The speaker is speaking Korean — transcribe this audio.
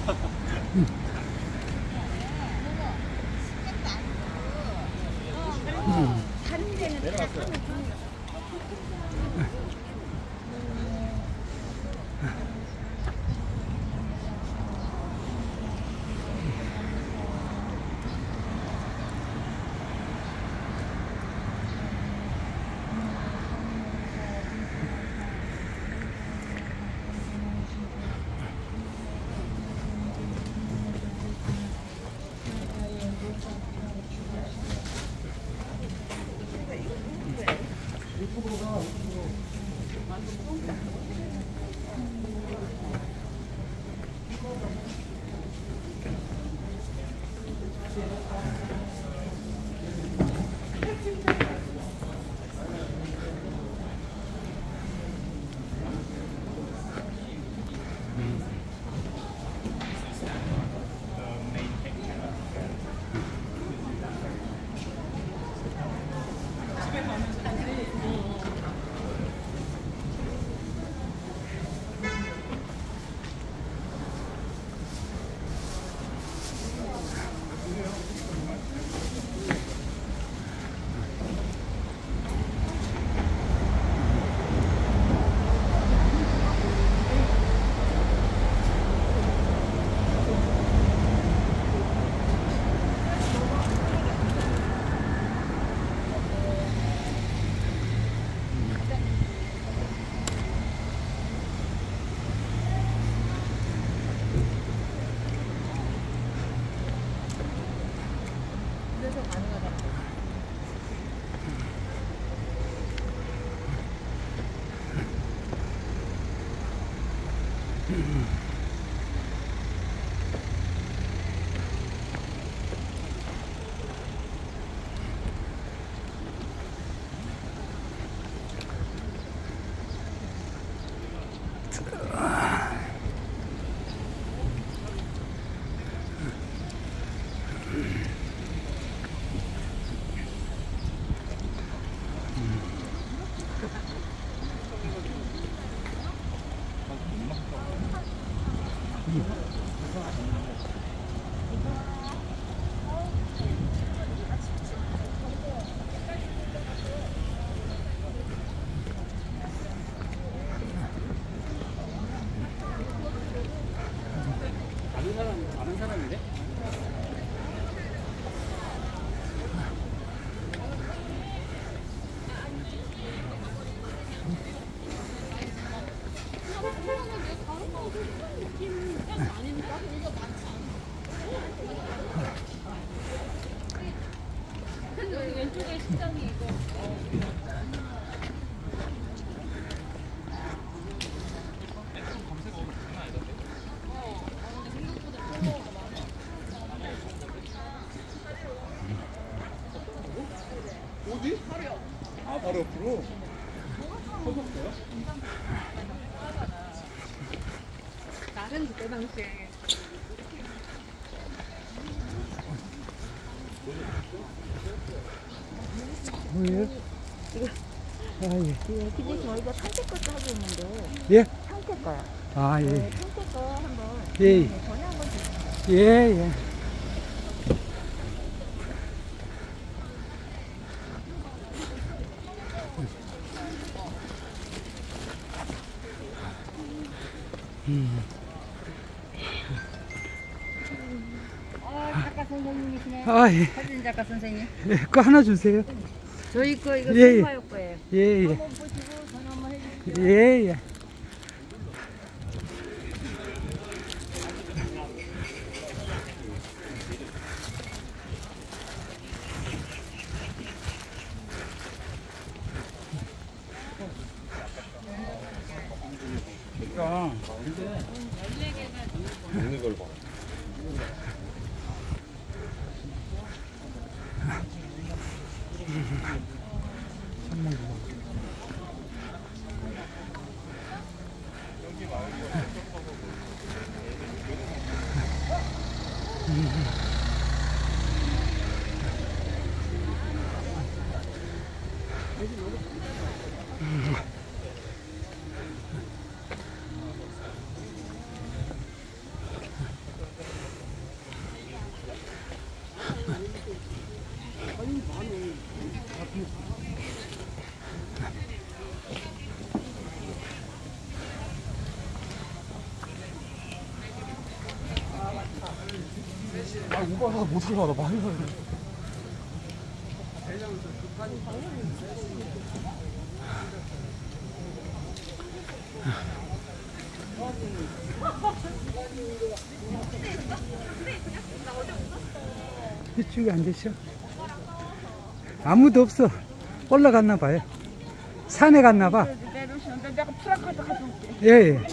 다른 데는 다 하면 아는 사람인데? 왼쪽에 시장이 이거. 어디? 아, 바로 옆으로? 서먹어요? 나는 그때 당시에. 뭐예요? 아, 예. 근데 저희가 상태 것도 하고 있는데. 예? 상태 거요. 아, 예. 네, 상태 거 한번. 예. 전화 한번 주세요. 예, 예. 작가 선생님이시네. 아, 예. 사진 작가 선생님. 예. 그거 하나 주세요. 저희 거 이거 예, 예. 선마요 거예요. 예, 예. 한번 보시고 전화 한번 해주세요. 예, 예. 그러니까 있는 걸 봐. 아, 오바가 못 올라가. 나 많이 가야 돼. 이쪽에 앉으셔. 아무도 없어. 올라갔나 봐요. 산에 갔나 봐. 내려오시는데 내가 프라카드 가져올게. 예, 예.